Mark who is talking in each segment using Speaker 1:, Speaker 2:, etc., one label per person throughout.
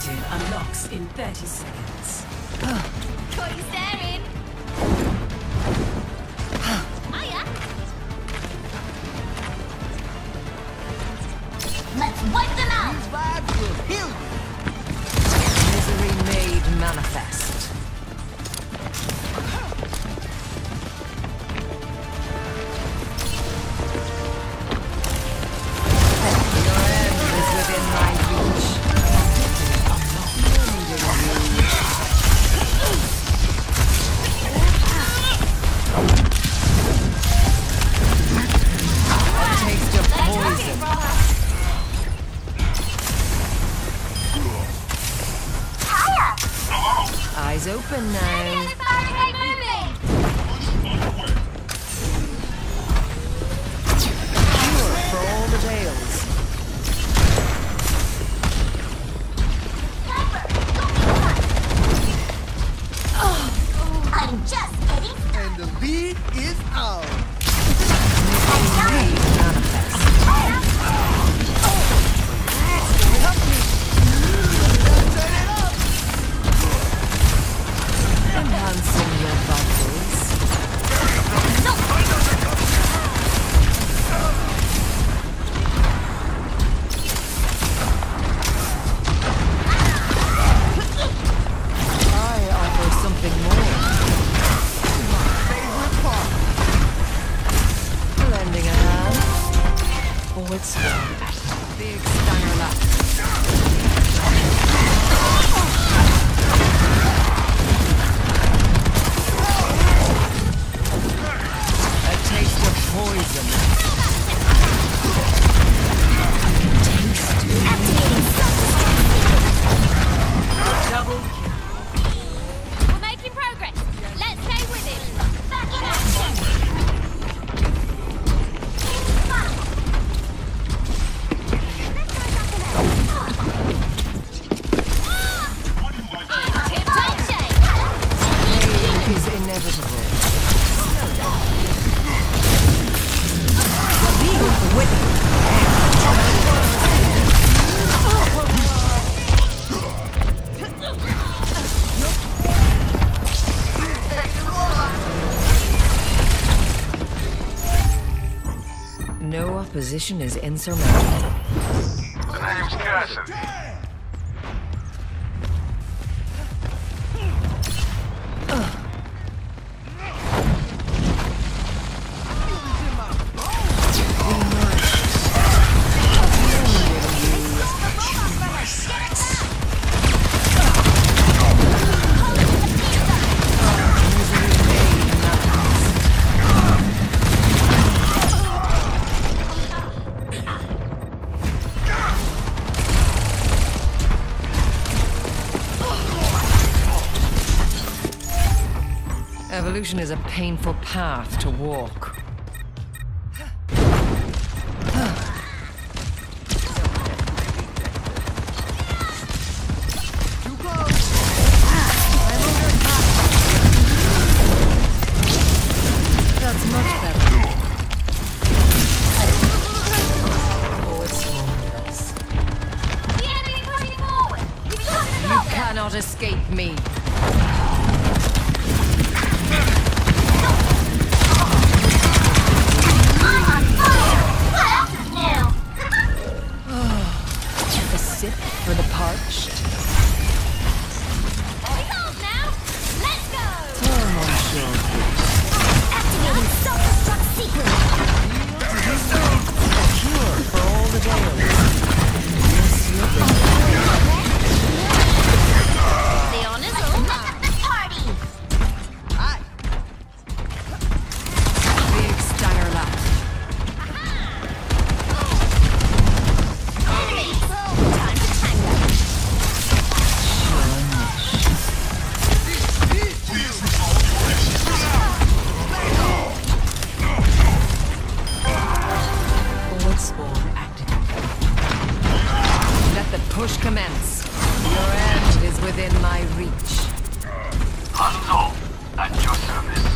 Speaker 1: objective unlocks in 30 seconds.
Speaker 2: Got you staring. Hiya. Let's wipe them out.
Speaker 3: These vibes will heal you.
Speaker 4: Misery made manifest. Your end is within my reach. A taste of poison. Eyes open now. Cure for all the tales.
Speaker 2: I'm just getting started.
Speaker 3: And the lead is ours.
Speaker 4: Misery made manifest. Enhancing your vitals. I offer something more.
Speaker 3: Favorite part.
Speaker 4: Lending a hand. Forward square. Big stunner left. A taste of poison.
Speaker 1: Double kill.
Speaker 2: We're making progress. Let's stay with it. Back in action. Tip-top shape.
Speaker 4: Pain is inevitable. The league with no opposition is insurmountable.
Speaker 5: The name's Cassidy.
Speaker 4: Evolution is a painful path to walk.
Speaker 3: Too close.
Speaker 4: That's much better. Oh, it's wondrous.
Speaker 2: The enemy pushing forward. We've got to
Speaker 4: You
Speaker 2: stop them.
Speaker 4: cannot escape me.
Speaker 2: I'm on fire. What else is new?
Speaker 4: A sip for the parched.
Speaker 2: Behold now. Let's go.
Speaker 4: Oh, mon cher.
Speaker 2: Activating self-destruct sequence.
Speaker 4: A cure for all the tales.
Speaker 2: The honors roll. Let's up the party.
Speaker 3: Aye.
Speaker 4: Big stunner lap.
Speaker 2: Enemy. Time to tango.
Speaker 4: Forward spawn activated. Let the push commence. Your end is within my reach.
Speaker 5: Hanzo, at your service.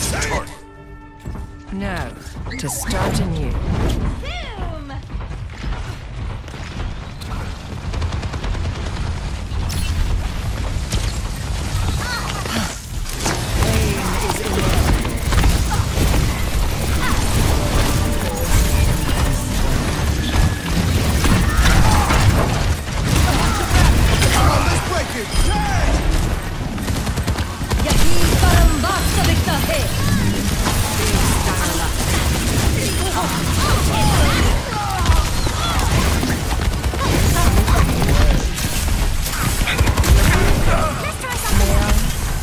Speaker 5: Start.
Speaker 4: Now, to start anew.
Speaker 2: Boom!
Speaker 4: Pain is inevitable.
Speaker 3: Let's break it.
Speaker 2: यही परम वास्तविकता है। Let's try something else.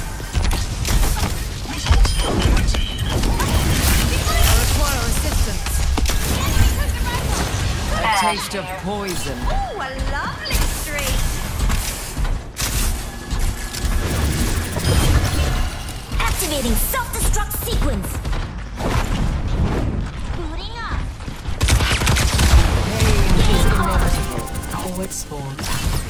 Speaker 4: I require assistance. A taste of poison.
Speaker 2: Ooh, a lovely streak. Activating self-destruct sequence. Booting up.
Speaker 4: Pain is inevitable. Forward spawn.